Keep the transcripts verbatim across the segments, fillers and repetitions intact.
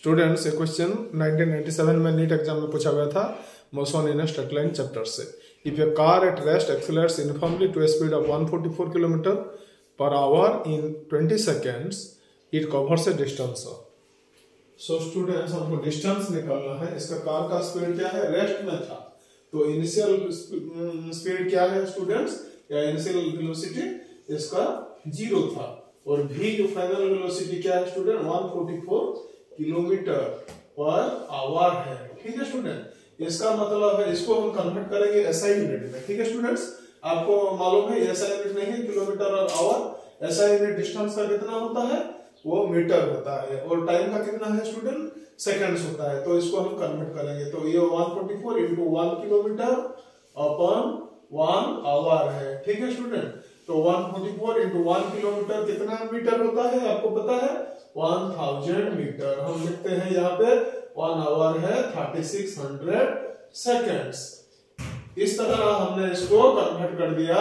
Students, ये question nineteen ninety seven में NEET exam में पूछा गया था motion in straight line chapter से। If a car at rest accelerates uniformly to a speed of one forty four kilometre per hour in twenty seconds, it covers a distance. So students, हमको distance निकालना है। इसका car का speed क्या है, rest में था, तो इनिशियल स्पीड क्या है स्टूडेंट्स, या इनिशियल वेलोसिटी इसका जीरो था, और v जो फाइनल वेलोसिटी क्या है student, one forty four kilometre per hour है। ठीक है स्टूडेंट, इसका मतलब है इसको हम कन्वर्ट करेंगे एसआई यूनिट में। ठीक है स्टूडेंट्स, आपको मालूम है एसआई यूनिट नहीं है किलोमीटर और आवर। एसआई यूनिट डिस्टेंस का कितना होता है, वो मीटर होता है, और टाइम का कितना है स्टूडेंट, सेकंड्स होता है। तो इसको हम कन्वर्ट करेंगे, तो ये one forty four into one kilometre upon one hour है। ठीक है स्टूडेंट, तो one forty four into one kilometre कितना मीटर होता है आपको पता है, वन थाउजेंड मीटर। हम लिखते हैं यहाँ पे वन आवर है थर्टी सिक्स हंड्रेड सेकेंड्स। इस तरह हमने इसको कन्वर्ट कर दिया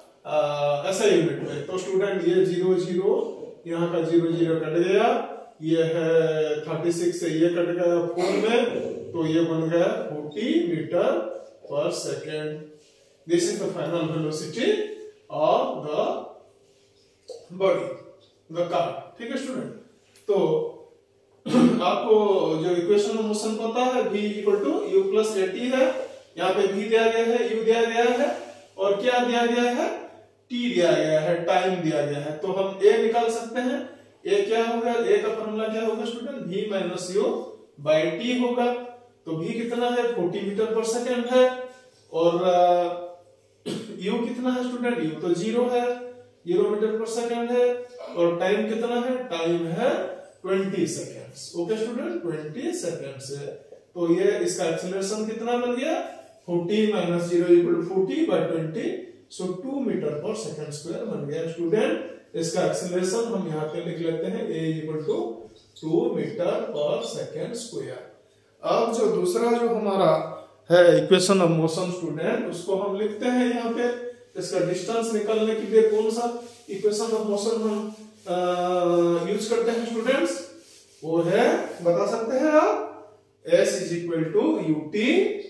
ऐसा यूनिट में। तो स्टूडेंट ये जीरो जीरो, यहाँ का जीरो जीरो कट गया, ये है थर्टी सिक्स से ये कट गया फोर में, तो ये बन गया forty metre per second. This is the final velocity of the body, the car. ठीक है स्टूडेंट, तो आपको जो इक्वेशन ऑफ मोशन पता है, v equal to u plus a t है। यहाँ पे v दिया गया है, u दिया गया है, और क्या दिया गया है, t दिया गया है, टाइम दिया गया है। तो हम a निकाल सकते हैं। a क्या होगा, a का फॉर्मूला क्या होगा student, v minus u by t होगा। तो v कितना है, फोर्टी मीटर पर सेकेंड है, और u कितना है स्टूडेंट, u तो जीरो है, जीरो मीटर पर सेकेंड है, और टाइम कितना है, टाइम है twenty seconds. Okay student, twenty seconds है। तो ये इसका एक्सेलरेशन कितना बन गया, forty minus zero equal forty by twenty, so two metre per second square बन गया स्टूडेंट। इसका एक्सेलरेशन हम यहाँ पे लिख लेते हैं, a equal to two metre per second square. अब जो दूसरा जो हमारा है इक्वेशन ऑफ मोशन स्टूडेंट, उसको हम लिखते हैं यहाँ पे। इसका डिस्टेंस निकालने के लिए कौन सा इक्वेशन ऑफ मोशन हम यूज करते हैं स्टूडेंट्स, वो है, बता सकते हैं आप, s is equal to u t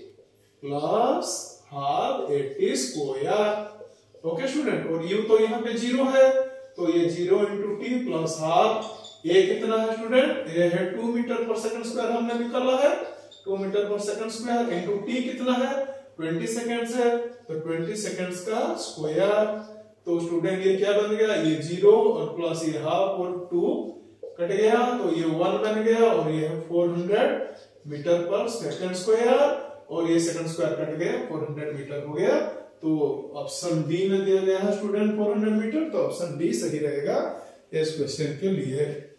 plus half a t square. Okay student, और u तो यहाँ पे जीरो है, तो ये zero into t plus half, a कितना है स्टूडेंट, a है two metre per second square हमने निकाला है, two metre per second square into t कितना है, ट्वेंटी सेकेंड्स है, तो ट्वेंटी सेकेंड्स का स्क्वायर। तो स्टूडेंट ये क्या बन गया, ये जीरो और प्लस ये हाफ और टू कट गया, तो ये वन बन गया, और ये है four hundred metre per second square, और ये सेकंड स्क्वायर कट गया, फोर हंड्रेड मीटर हो गया। तो ऑप्शन डी में दिया गया है स्टूडेंट फोर हंड्रेड मीटर, तो ऑप्शन डी सही रहेगा इस क्वेश्चन के लिए।